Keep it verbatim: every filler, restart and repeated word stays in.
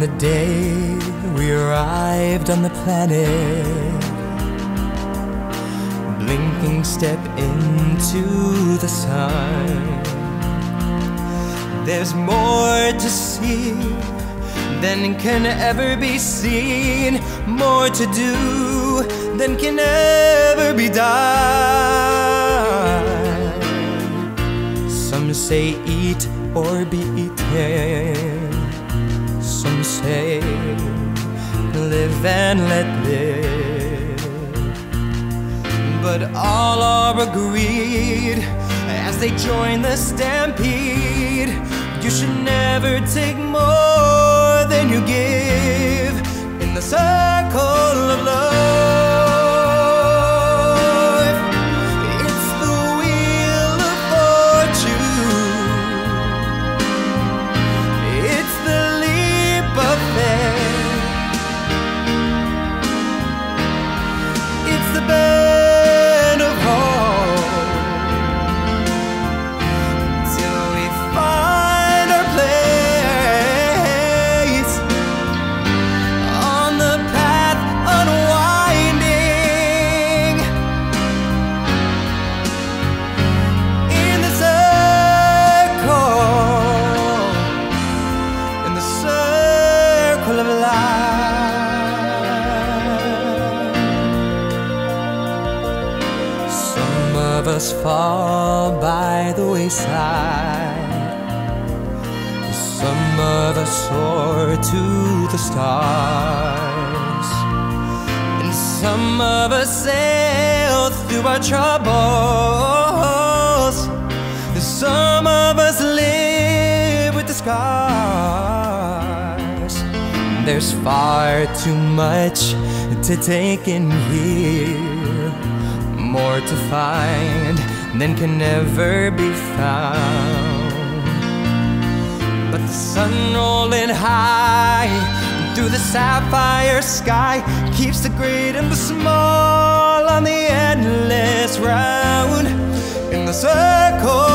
the day we arrived on the planet, blinking step into the sun. There's more to see than can ever be seen, more to do than can ever be done. Some say eat or be eaten, some say live and let live, but all are agreed as they join the stampede. You should never take more than you give in the circle of life. It's the wheel of fortune, it's the leap of faith, it's the bend of hope, till we find our place on the path unwinding, in the circle, in the circle of life. Some of us fall by the wayside, some of us soar to the stars, and some of us sail through our troubles, some of us live with the scars. There's far too much to take in here, more to find than can ever be found. But the sun rolling high through the sapphire sky keeps the great and the small on the endless round, in the circle